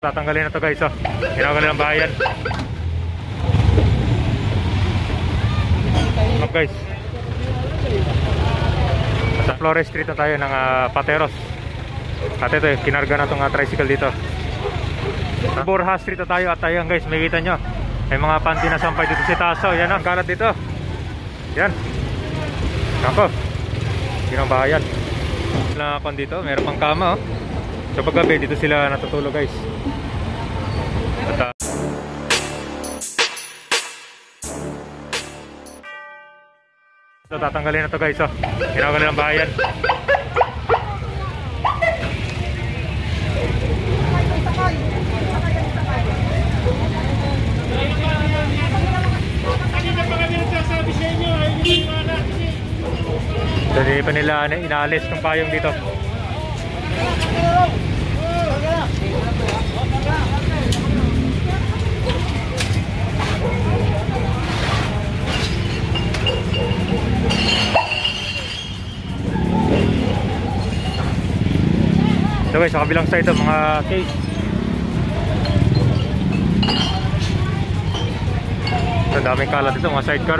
Tatanggalin na to guys, oh. Ginagawa ng bayan. Up guys. Sa Flores Street na tayo ng Pateros. At ito, kinarga na itong tricycle dito. Sa Borja Street na tayo at ayan guys, may kita nyo. May mga panty na sampay dito si Taso. Yan ang kalat dito. Yan. Ako. Yun ang bayan. Nakakon dito, meron pang kama, oh. So paggabi, dito sila natutulog guys. At so tatanggalin na to guys, oh. Ginagawa ng bayan. So hindi pa nila inaalis ng payong dito. So guys, sa kabilang side mga case. So daming kalat dito, mga sidecar.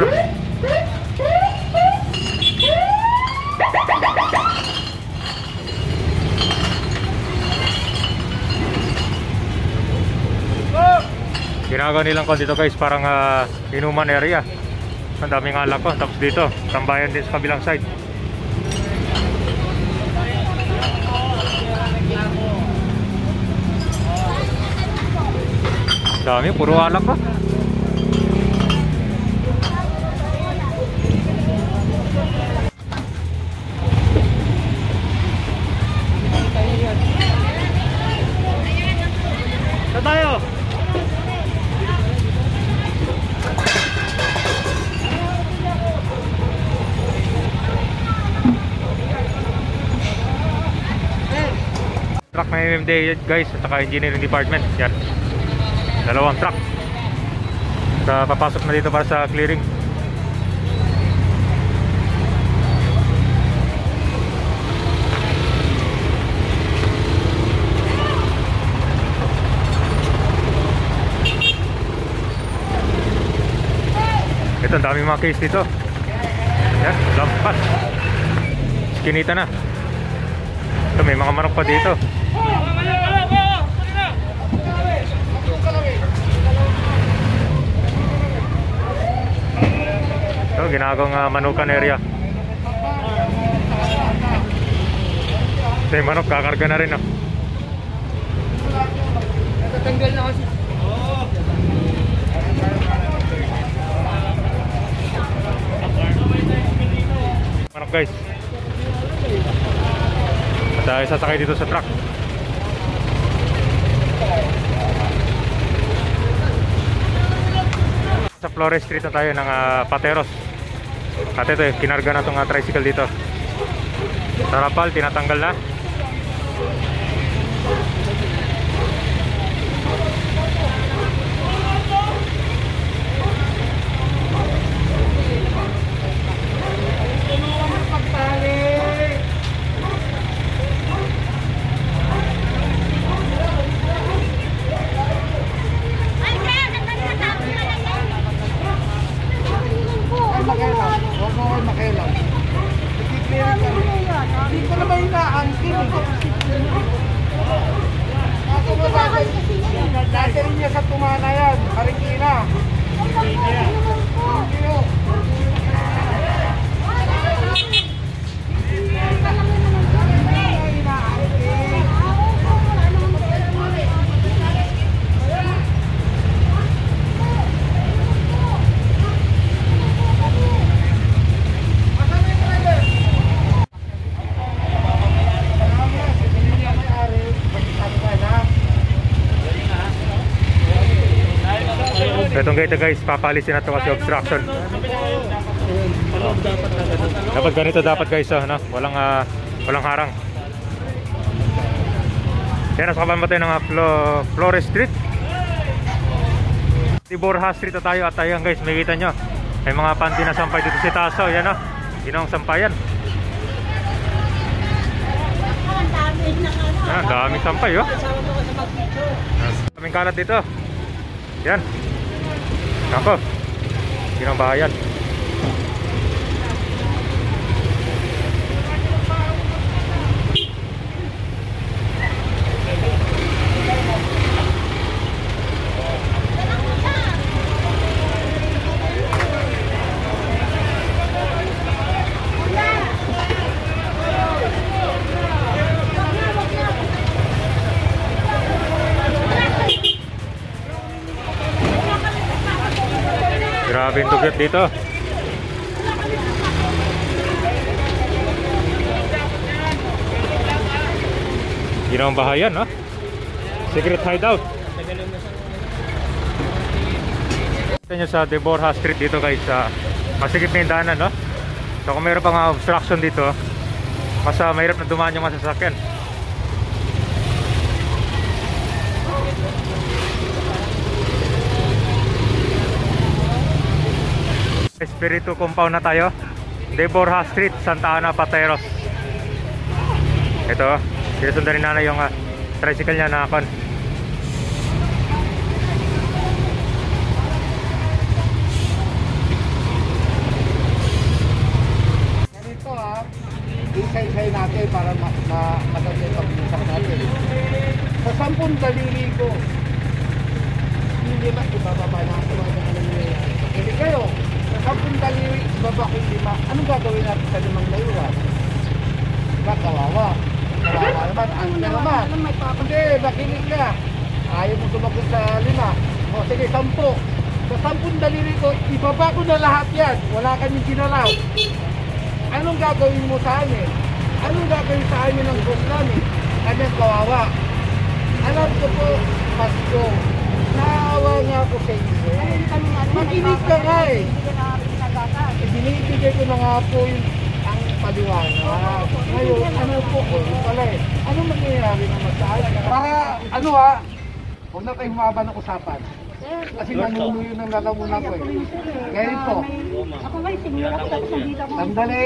Ginagawa nilang ko dito guys, parang inuman area. Ang daming alak ko. Tapos dito, tambayan din sa kabilang side. Dami, puro alak ko. Saan tayo? Truck na MMDA guys, at saka engineering department. Yan, dalawang truck. Papasok na dito para sa clearing. Ito, ang daming mga case dito. Yan, lampas. Skinita na. Ito, may mga manok pa dito. Ito, ginagawang manukan area. Ito yung manok, kakarga na rin, oh. Tatanggal na kasi. Manok guys. At sasakay dito sa truck. Sa Flores Street na tayo ng Pateros. At ito, kinarga na itong tricycle dito. Tarapal, tinatanggal na. Dati rin niya sa tumana yan, Marikina. Itong gate guys, papalisin na ito kasi obstruction. Dapat ganito dapat guys, no? Walang harang. Yan, nasa kaban ba tayo ng Flores Street? Di Borja Street na tayo at ayan guys, may kita nyo. May mga panty na sampay dito si Taso. Yan, no? Yun ang sampayan. Yan, daming sampay oh. Daming kalat dito. Yan. Nako. Ginambahayan. Grabe yung tugyot dito. Ginawang bahayan, no? Secret hideout. Kita nyo sa De Borja Street dito guys, masikip na yung daanan, no? So kung mayroon pang obstruction dito, mas mahirap na dumaan yung mga sasakyan. Espiritu compound na tayo. De Borja Street, Santa Ana, Pateros. Ito, sinusundan ni nanay yung tricycle niya na kon. Ganito isay-isay natin para madali yung pag-usap natin. Sa 10 daliri ko, hindi ba ibababa na ako mga nangyayari? Hindi kayo. Sa 10 daliri, ibaba ko yung 5. Anong gagawin natin sa 5 layuan? Diba, kawawa. Kawawa naman, ang naman. Hindi, makinig ka. Ayaw mo sumagot sa 5. O sige, 10. Sa 10 daliri ko, ibaba ko na lahat yan. Wala kaming ginalaw. Anong gagawin mo sa amin? Anong gagawin sa amin ng boss namin? Kanyang kawawa. Alam ko po, Pasko, naawa nga ako sa inyo. Makinig ka nga eh. Binibigay ko na nga po ang paliwanag. Ngayon, ano po ko? Pala eh. Anong mangyayari naman sa akin? Para, huwag na tayong humaba ng usapan. Kasi nanunuyo ng lalamunan ko eh. Ganito. Ako nga, sinira ko tapos nandito ako. Sandali.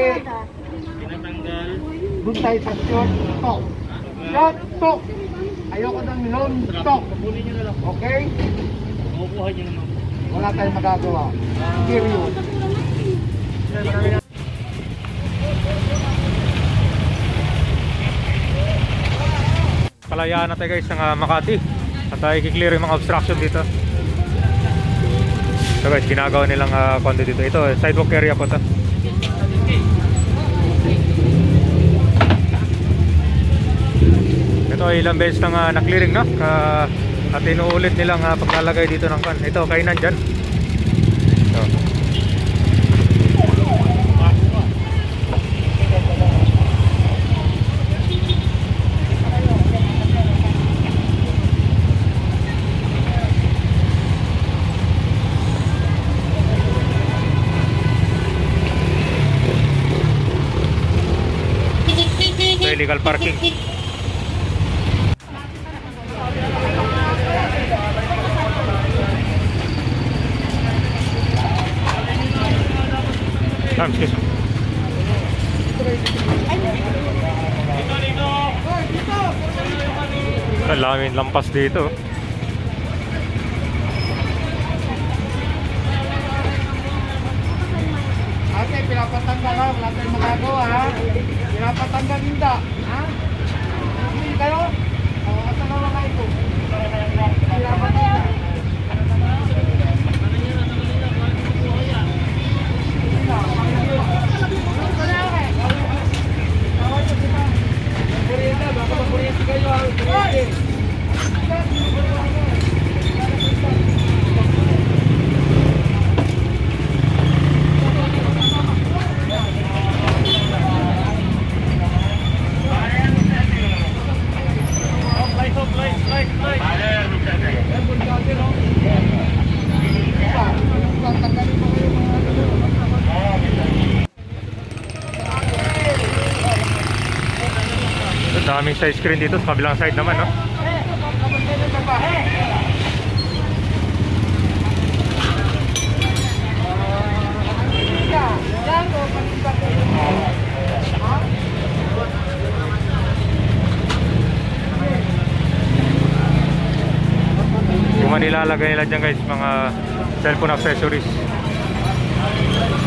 Doon tayo sa short talk. Short talk. Ayoko ng long talk. Okay? Wala tayong magagawa. Period. Palayaan natin guys ng Makati. At i-clear yung mga obstruction dito. So guys, ginagawa nilang kondo dito. Ito, sidewalk area po to. Ito ay ilang beses nang na-clearing, no? At inuulit nilang paglalagay dito ng kan. Ito, kainan dyan. So. Illegal parking. Excuse me. Ang laming lampas dito. Ate, pinapatanggal ha. Wala tayong magagawa ha. Pinapatanggal hindi. Ha? Hindi kayo? O, asa na mga ito? Pinapatanggal. Murienda, baka maburiente kayo ha. Daming side screen dito sa kabilang side naman, no? mga nilalagay nila dyan guys, mga cellphone accessories.